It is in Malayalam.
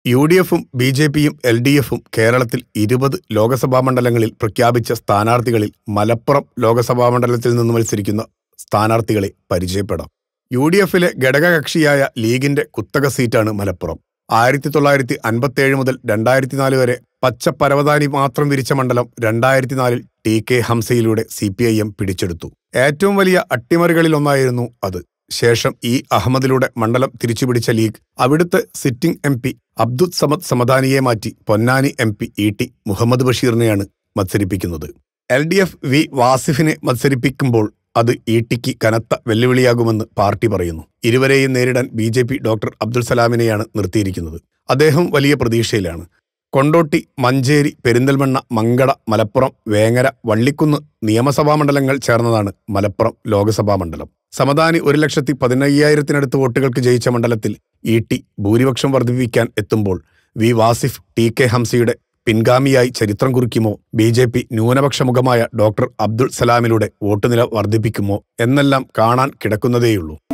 UDFും BJPയും LDFും കേരളത്തിൽ 20 ലോകസഭാ മണ്ഡലങ്ങളിൽ പ്രഖ്യാപിച്ച സ്ഥാനാർത്ഥികളിൽ മലപ്പുറം ലോകസഭാ മണ്ഡലത്തിൽ നിന്ന് മത്സരിക്കുന്ന സ്ഥാനാർത്ഥികളെ പരിചയപ്പെടാം. UDFിലെ ഘടകകക്ഷിയായ ലീഗിന്റെ കുത്തക സീറ്റാണ് മലപ്പുറം. 1957 മുതൽ 2004 വരെ പച്ചപ്പരവതാനി മാത്രം വിരിച്ച മണ്ഡലം 2004 TK ഹംസയിലൂടെ CPIM പിടിച്ചെടുത്തു. ഏറ്റവും വലിയ അട്ടിമറികളിലൊന്നായിരുന്നു അത്. ശേഷം അഹമ്മദിലൂടെ മണ്ഡലം തിരിച്ചുപിടിച്ച ലീഗ് അവിടുത്തെ സിറ്റിംഗ് MP അബ്ദുൽ സമദ് സമദാനിയെ മാറ്റി Ponnani MP ET Muhammad ബഷീറിനെയാണ് മത്സരിപ്പിക്കുന്നത്. LDF V വാസിഫിനെ മത്സരിപ്പിക്കുമ്പോൾ അത് ETക്ക് കനത്ത വെല്ലുവിളിയാകുമെന്ന് പാർട്ടി പറയുന്നു. ഇരുവരെയും നേരിടാൻ BJP ഡോക്ടർ അബ്ദുൽ സലാമിനെയാണ് നിർത്തിയിരിക്കുന്നത്. അദ്ദേഹം വലിയ പ്രതീക്ഷയിലാണ്. കൊണ്ടോട്ടി, മഞ്ചേരി, പെരിന്തൽമണ്ണ, മങ്കട, മലപ്പുറം, വേങ്ങര, വള്ളിക്കുന്ന് നിയമസഭാ മണ്ഡലങ്ങൾ ചേർന്നതാണ് മലപ്പുറം ലോകസഭാ മണ്ഡലം. സമദാനി 1,15,000-നടുത്ത് വോട്ടുകൾക്ക് ജയിച്ച മണ്ഡലത്തിൽ ET ഭൂരിപക്ഷം വർദ്ധിപ്പിക്കാൻ എത്തുമ്പോൾ V വാസിഫ് TK ഹംസയുടെ പിൻഗാമിയായി ചരിത്രം കുറിക്കുമോ, BJP ന്യൂനപക്ഷ മുഖമായ ഡോക്ടർ അബ്ദുൽ സലാമിലൂടെ വോട്ടുനില വർദ്ധിപ്പിക്കുമോ എന്നെല്ലാം കാണാൻ കിടക്കുന്നതേയുള്ളൂ.